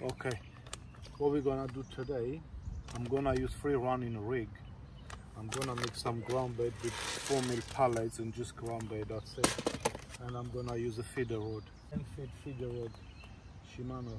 Okay, what we're gonna do today, I'm gonna use free running rig. I'm gonna make some ground bait with 4mm pallets and just ground bait, that's it. And I'm gonna use a feeder rod, 10-feet feeder rod, Shimano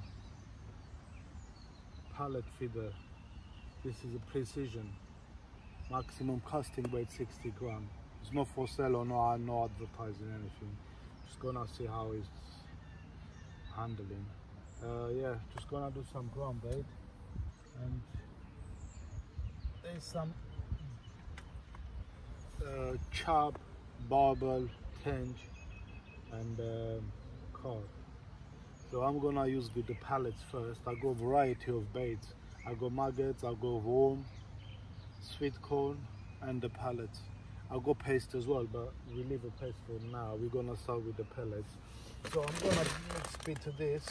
pallet feeder. This is a precision, maximum casting weight 60 gram. It's not for sale or no advertising anything. Just gonna see how it's handling. Yeah, just gonna do some ground bait, and there's some chub, barbel, tinge, and carp. So I'm gonna use with the pallets first. I got a variety of baits. I got maggots, I got worm, sweet corn, and the pellets. I got paste as well, but we leave a paste for now. We're gonna start with the pellets. So I'm gonna mix bit to this.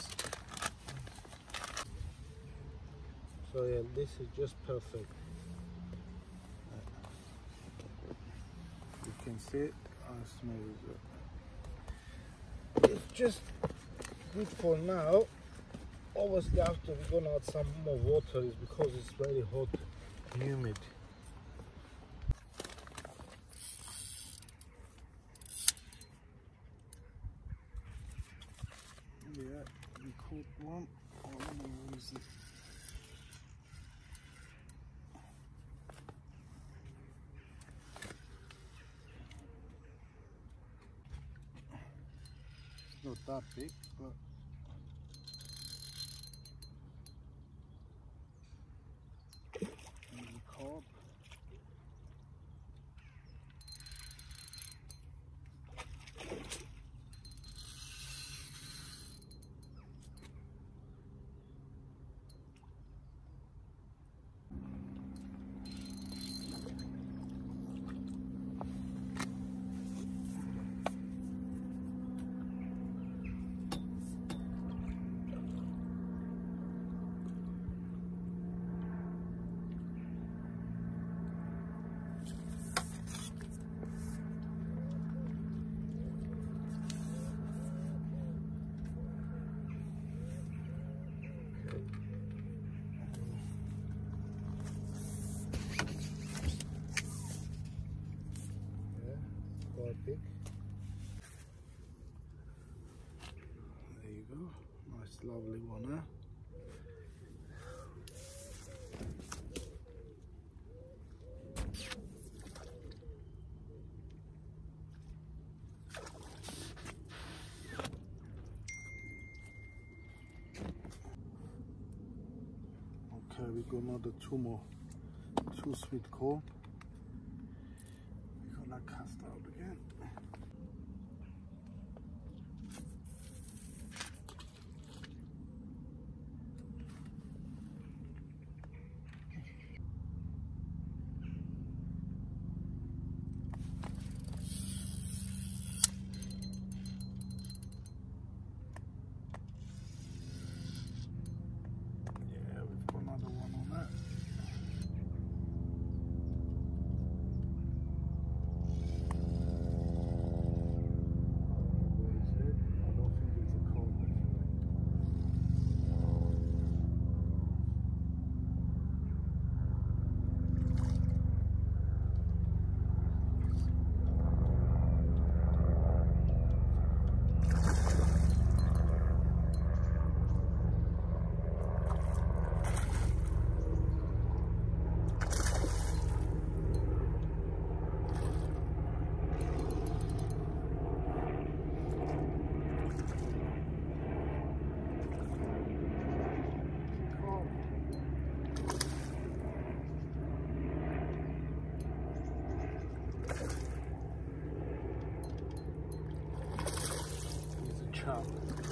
So yeah, this is just perfect. You can see it. How smooth is it? It's just good for now. Obviously after we're gonna add some more water, is because it's very hot, humid. Yeah, we caught one. Oh no, where is it? It's not that big, but there's a carp. Big. There you go, nice lovely one, huh? Okay, we got another two sweet corn. We're gonna cast out again. Yeah, we've got another one on that. Where is it? I don't think it's a corn. Chop.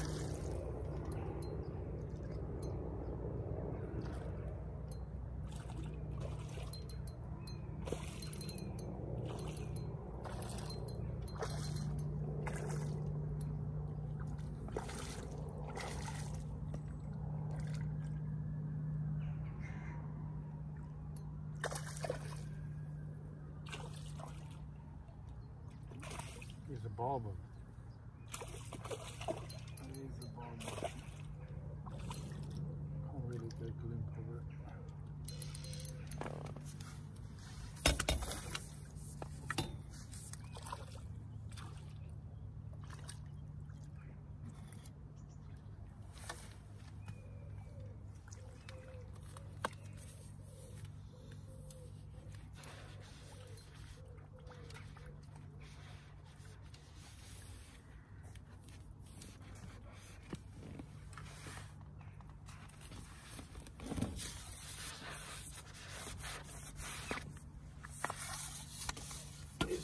Here's a barbel. Here's a barbel.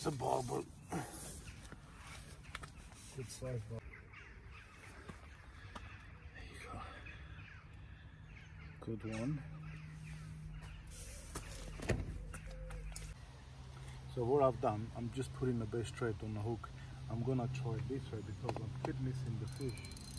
It's a barbel. Good size barbel. There you go. Good one. So what I've done, I'm just putting the bait straight on the hook. I'm gonna try it this way because I'm keep missing the fish.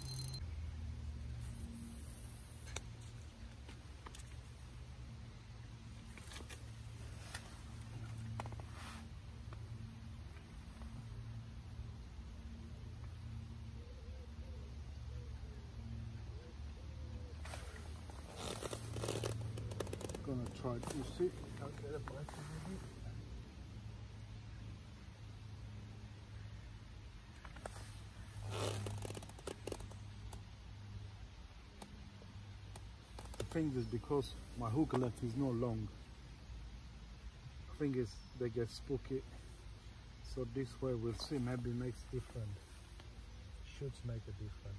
Gonna try it. You see, I'll get a bite of it. The thing is, because my hook length is not long, I think it's, they get spooky. So this way we'll see, maybe it makes different. Should make a difference.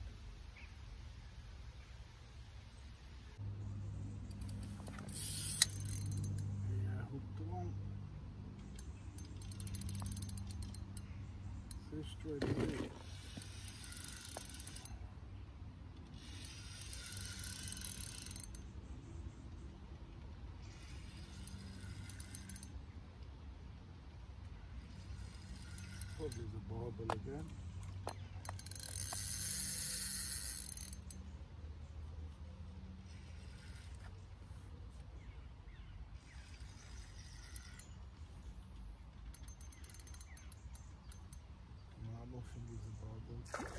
Yeah, hooked on. Fish straight away. Probably the barbel again. No, I don't think it's a barbel.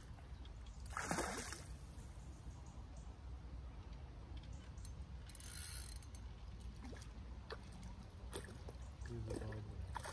It's a barbel.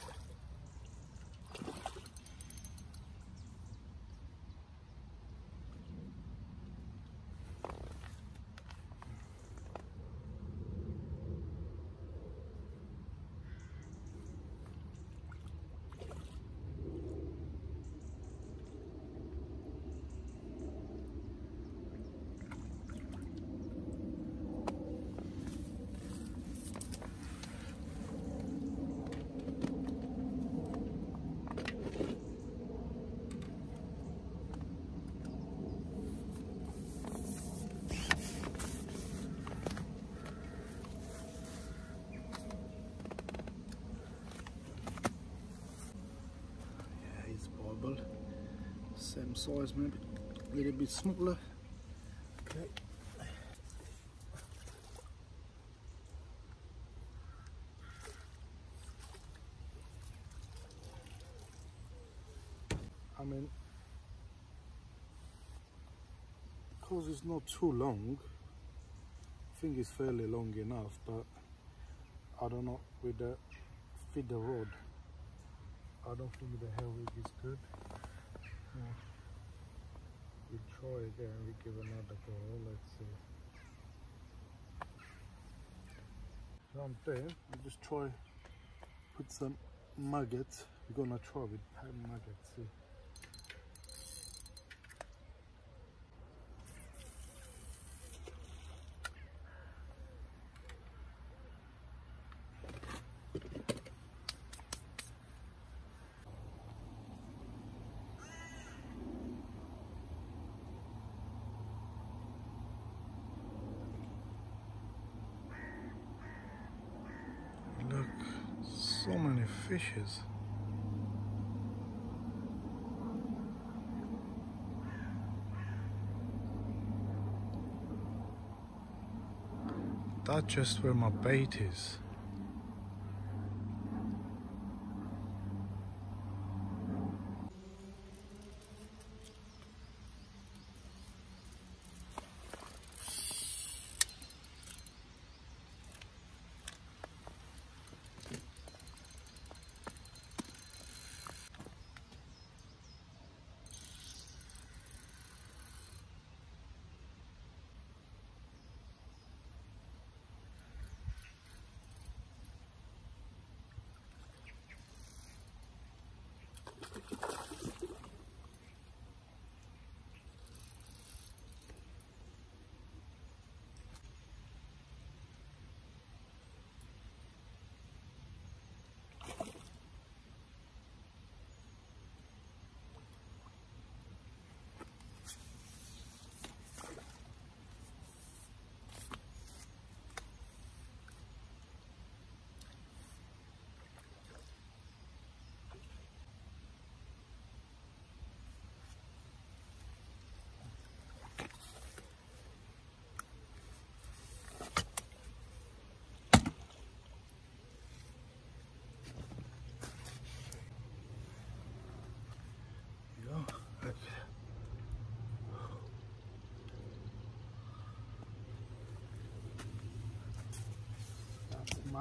Barbel, same size, maybe a little bit smaller. Okay. I mean, because it's not too long, I think it's fairly long enough, but I don't know with the feeder rod. I don't think the hair rig is good. We'll try again, we give another go, let's see. So I'm there, I'll just try put some maggots. We're gonna try with maggots, see. Look, so many fishes. That's just where my bait is.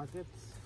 maggots.